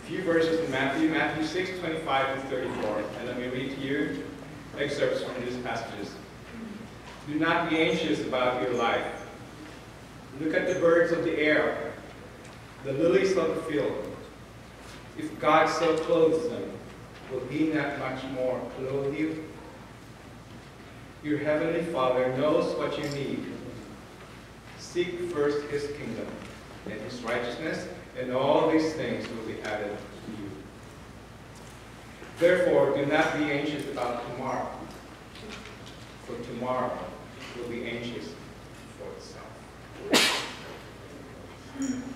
few verses in Matthew 6, 25 to 34. And let me read to you excerpts from these passages. Do not be anxious about your life. Look at the birds of the air, the lilies of the field. If God so clothes them, will he not much more clothe you? Your heavenly Father knows what you need. Seek first his kingdom and his righteousness, and all these things will be added to you. Therefore, do not be anxious about tomorrow, for tomorrow will be anxious for itself.